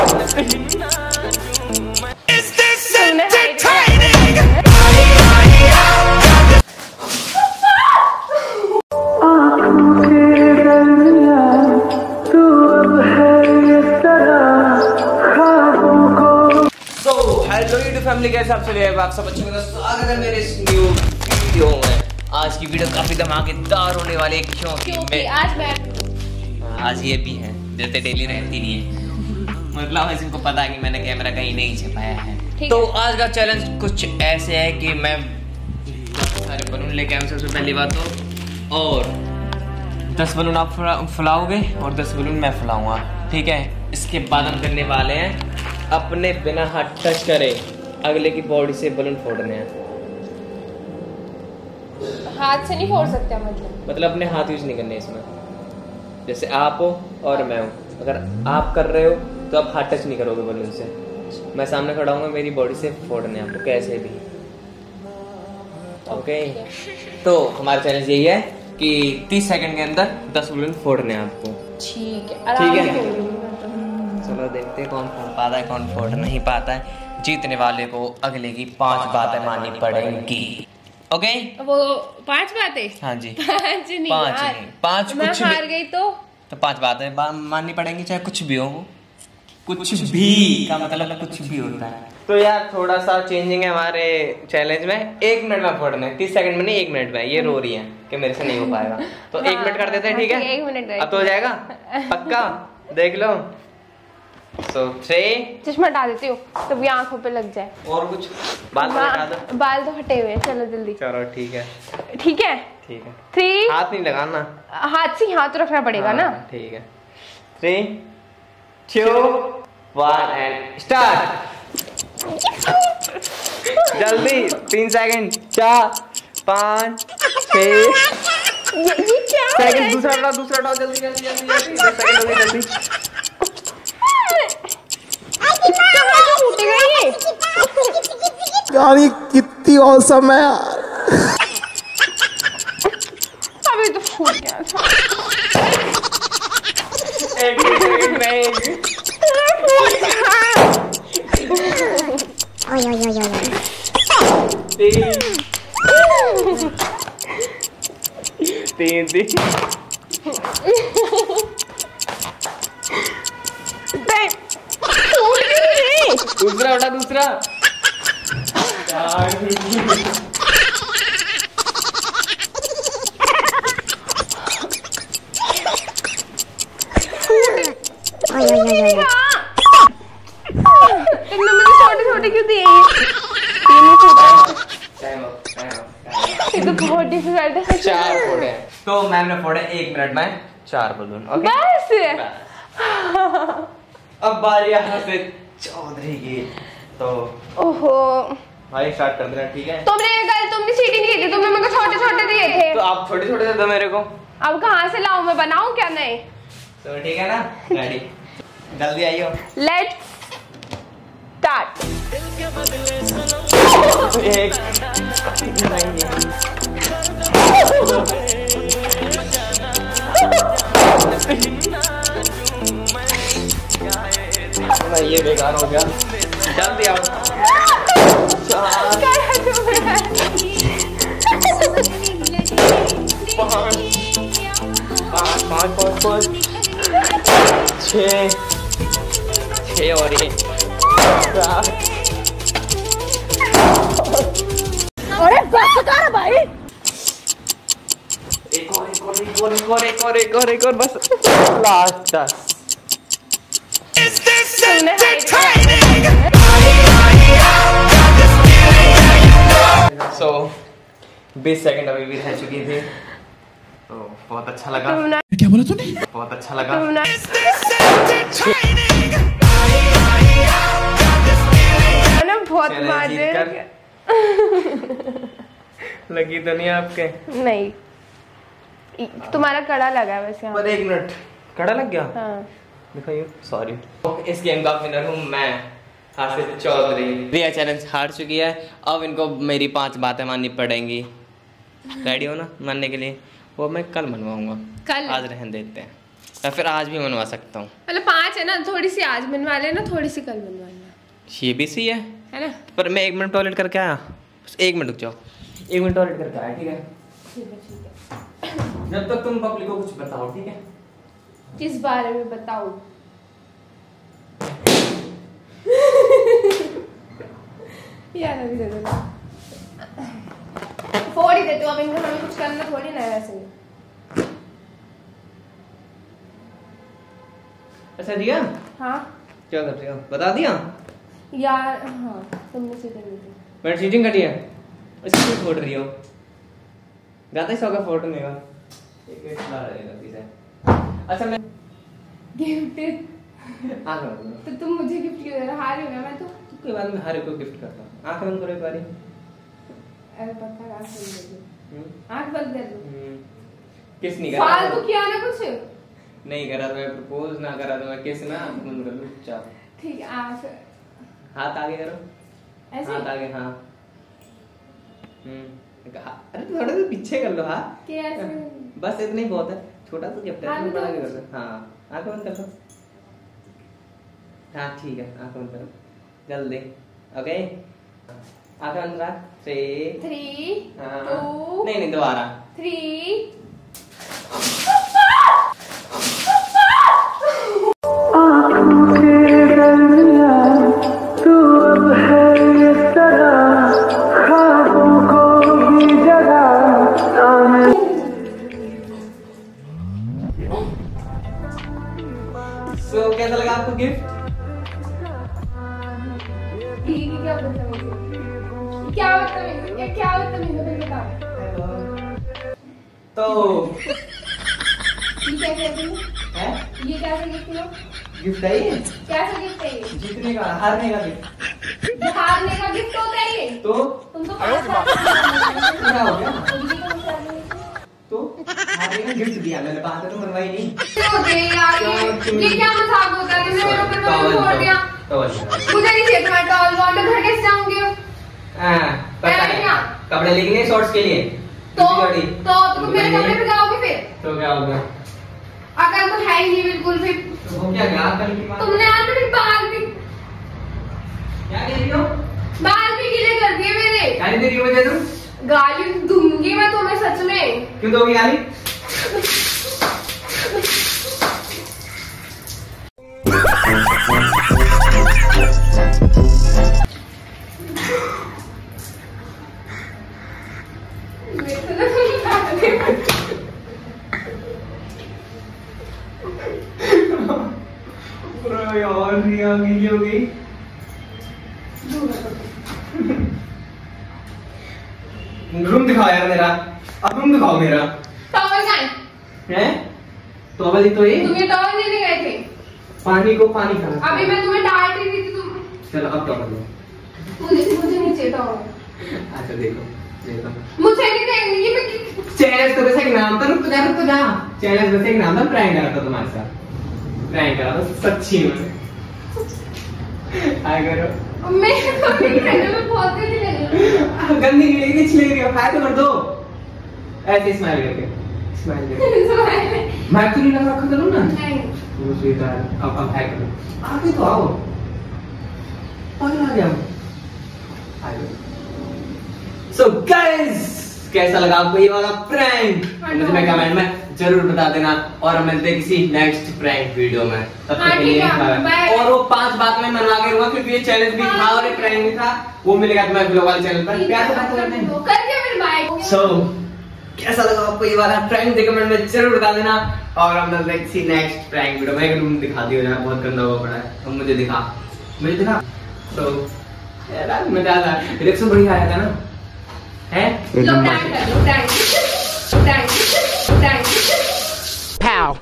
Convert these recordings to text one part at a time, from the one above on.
Hello YouTube family, कैसे आप चलिए आप सब अच्छे होंगे। स्वागत है मेरे इस न्यू वीडियो में। आज की वीडियो काफी धमाकेदार होने वाली है क्योंकि आज ये भी है, जैसे डेली रहती नहीं है, मतलब इनको पता है कि मैंने कैमरा कहीं नहीं छिपाया है। तो आज का चैलेंज कुछ ऐसे है कि मैं सारे बलून लेके आऊँ सबसे पहली बात तो, और 10 बलून आप फुलाओगे और 10 बलून मैं फुलाऊंगा, ठीक है। इसके बाद हम करने वाले हैं अपने बिना हाथ टच करे अगले की बॉडी से बलून फोड़ने हैं। हाथ से नहीं फोड़ सकते मतलब अपने हाथ यूज नहीं करने इसमें। जैसे आप हो और मैं हूँ, अगर आप कर रहे हो तो आप हाथ टच नहीं करोगे बलून से। मैं सामने खड़ा हूँ, मेरी बॉडी से फोड़ने आपको कैसे भी। ओके, तो हमारा चैलेंज यही है कि 30 सेकंड के अंदर 10 बलून फोड़ने हैं आपको। ठीक है। चलो देखते हैं कौन फोड़ पाता है कौन फोड़ नहीं पाता है। जीतने वाले को अगले की 5 बातें माननी पड़ेंगी। ओके, वो 5 बातें। हाँ जी, 5 नहीं, 5 मैं कुछ हार गई तो 5 बातें माननी पड़ेंगी, चाहे कुछ भी हो। कुछ भी का मतलब कुछ भी होता है। तो यार थोड़ा सा चेंजिंग है हमारे चैलेंज में। 1 मिनट में फोड़ने, 30 सेकंड में नहीं, 1 मिनट में। ये रो रही है कि मेरे से नहीं हो पाएगा, तो 1 मिनट कर देते हैं, ठीक है। 1 मिनट अब तो हो जाएगा पक्का। देख लो। So 3 चश्मा हटा देती हूँ तब ये आंखों पे लग जाए। और कुछ बाल हटा दो। बाल तो हटे हुए हैं, चलो जल्दी। चलो ठीक है, ठीक है, ठीक है। 3 हाथ नहीं लगाना, हाथ से हाथ रखना पड़ेगा ना। ठीक है। 3 2 1 एंड स्टार्ट। जल्दी 3 सेकंड, 4 5 6 सेकंड। दूसरा डाल जल्दी जल्दी जल्दी जल्दी। 10 सेकंड हो गए, जल्दी। यार ये कितनी औसम है यार। अभी तो फूट गया था। एक सेकंड में 3 दूसरा उठा, दूसरा। तुमने मुझे छोटे-छोटे क्यों दिए? ये तो बहुत डिफिकल्ट है। 4 फोड़े, तो मैम ने फोड़े 1 मिनट में 4 बलून। ओके बस। अब बारी यहाँ से चौधरी की, तो ओहो भाई स्टार्ट कर देना, ठीक है। तुमने चीटिंग की थी, तुमने मेरे को छोटे-छोटे दिए थे। तो आप छोटे-छोटे दे दो मेरे को। अब कहाँ से लाऊं, मैं बनाऊं क्या? नहीं तो ठीक है ना, रेडी, जल्दी आइयो। Let's start. एक नहीं, ये बेकार हो गया। जल्दी आओ। 5 6 और ये 7। अरे बस कर भाई। एक और बस, लास्ट 10। So 20 सेकंड अभी भी रह चुकी थी, तो बहुत अच्छा लगा। क्या बोला तूने? बहुत अच्छा लगा। बहुत मजे लगी तो नहीं आपके? नहीं, तुम्हारा कड़ा लगा है वैसे। पर 1 मिनट कड़ा लग गया। हाँ। दिखाइए, सॉरी। इस गेम का विनर हूँ मैं, हासिफ चौधरी। रिया चैलेंज हार चुकी है, अब इनको मेरी 5 बातें माननी पड़ेंगी। रेडी हो ना मानने के लिए? वो मैं कल मनवाऊंगा, कल? आज रहने देते हैं। या फिर आज भी मनवा सकता हूँ। मतलब 5 है ना, थोड़ी सी आज बनवा लेना, थोड़ी सी कल बनवा लेना। ये भी सही है ना? पर मैं 1 मिनट टॉयलेट करके आया, बस 1 मिनट रुक जाओ, 1 मिनट टॉयलेट करके आया, ठीक है? जब तक तुम पब्लिक को कुछ बताओ, ठीक है? किस बारे में बताऊं? यार अभी दे दो, फोड़ ही देते हो। अब इनको हमें कुछ करना थोड़ी ना है वैसे। अच्छा दिया? हाँ क्या कर रही हो बता दिया यार। हाँ तुमने चीटिंग की थी। मैं चीटिंग करी है, इसको क्यों फोड़ रही हो? ज्यादा ही शौक फोड़ नहीं का एक गिफ्ट ला रही है पीछे। अच्छा मैं गिफ्ट हां तो तुम मुझे गिफ्ट क्यों दे रहे हो? हार गया मैं तो। के बाद में हर एक को गिफ्ट करता हूं। आंख बंद करो एक बारी। अरे पता है, आंख बंद कर दो, आंख बंद कर दो। किस नहीं करा फालतू किया ना कुछ नहीं करा तो मैं प्रपोज ना करा तो मैं किस ना बंद कर लूं चुपचाप। ठीक है आंख हाथ आगे करो, ऐसे हाथ आगे। हाँ अरे थोड़ा सा पीछे कर लो। हाँ कैसे? बस इतना ही बहुत है, छोटा सा गिफ्ट है, हाँ, बड़ा तो नहीं कर सकते। हाँ आंख बंद कर लो। हाँ ठीक है आंख बंद करो जल्दी। ओके आंख बंद कर। 3 2 नहीं दोबारा 3 कैसा लगा आपको गिफ्ट? क्या तो ये क्या कहते हैं? ये क्या गिफ्ट है? गिफ्ट है ये? कैसा गिफ्ट है ये? जीतने का हारने का गिफ्ट। हारने का गिफ्ट होता है ये? तो तुम तो क्या हो गया? तो हारने का गिफ्ट दिया मैंने, बात तो मनवाई नहीं। तो दे यार, ये क्या मजाक होता है? मेरे ऊपर मैंने छोड़ दिया। मुझे नहीं चाहिए तुम्हारा टॉवल, मैं घर कैसे जाऊंगी? पता है कपड़े लेके नहीं शॉर्ट्स के लिए। तो तुम मेरे कपड़े भिगाओगे फिर? तो क्या होगा? अगर तो है ही नहीं बिल्कुल फिर तो क्या गया कल की बात? तुमने आज मेरे बाल भी क्या कह रही हो? बाल भी गीले कर दिए मेरे। गाली दे रही हो मुझे तुम? गाली दूंगी मैं तुम्हें सच में। क्यों दोगी गाली? यार रिया गीली हो गई। रूम दिखाओ यार मेरा, अब रूम दिखाओ मेरा। टॉवल कहाँ है? टॉवल ही तो ये। तुम ये टॉवल लेने गए थे? पानी को पानी खाना। अभी मैं तुम्हें डांट रही थी तुम। चलो अब टॉवल लो। मुझे नहीं चाहिए टॉवल। अच्छा देखो मुझे नहीं चाहिए। ये मैं चैलेंज तो वैसे नाम था, रुक तो जा। चैलेंज वैसे नाम था, प्रैंक करा था तुम्हारे साथ, प्रैंक करा था सच्ची में। हाय करो। मैं नहीं करने में बहुत गंदी लग रही हूं। गंदी नहीं लगी, अच्छी लग रही है। हाय तो कर दो ऐसे स्माइल करके, स्माइल करके। मैं तो नहीं लगा रखा करूं ना। नहीं वो स्वीट है। अब हाय करो, आगे तो आओ, आगे आ जाओ। हाय सो गाइस कैसा लगा आपको ये वाला प्रैंक? मुझे कमेंट में जरूर बता देना और मिलते हैं किसी नेक्स्ट प्रैंक वीडियो में। तब तक के लिए और वो 5 बात में मनवा के रहूंगा क्योंकि ये चैलेंज भी था और ये प्रैंक भी था, वो मिलेगा तुम्हें ब्लॉग वाले चैनल पर। प्यार से बात करते हैं करके फिर बाय। सो कैसा लगा आपको ये वाला प्रैंक? कमेंट में जरूर बता देना और हम मिलते हैं किसी नेक्स्ट प्रैंक वीडियो में। रूम दिखा दियो यार, बहुत गंदा हुआ पड़ा है। अब मुझे दिखा तो यार मजा आ रहा है। रिएक्शन बढ़िया आया था ना? है लो टाइम कर लो, time Pow.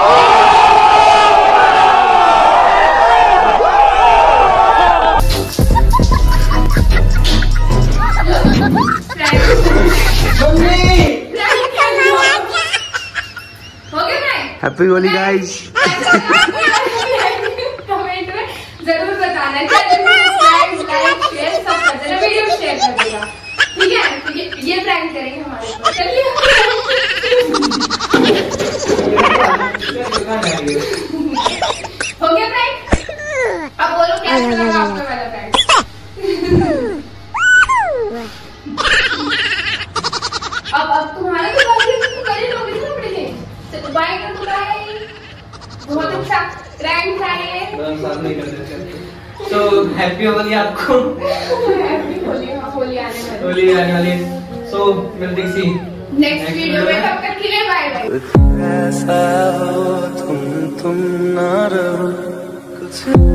Happy Holi guys. Comment में जरूर बताना, लाइक शेयर सब कर देना, वीडियो शेयर कर देना, ठीक है? ये प्रैंक करेंगे हमारे। चलिए हो गया फ्रेंड? अब बोलो क्या लगा आपका वाला फ्रेंड? अब तुम्हारा भी बात है, तुम करे लोगे ना अपने से। तो बाय कर, तो बाय। बहुत अच्छा फ्रेंड्स आए। हम साथ नहीं कर सकते। तो हैप्पी होली आपको। हैप्पी होली। हाँ, होली आने वाली। होली आने वाली। सो मिलते हैं नेक्स्ट वीडियो में, तब तक के लिए बाय बाय। ऐसा हो तुम ना रहो कुछ